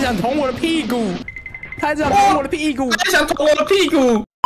想捅我的屁股，他一直想捅我的屁股， 他想捅我的屁股。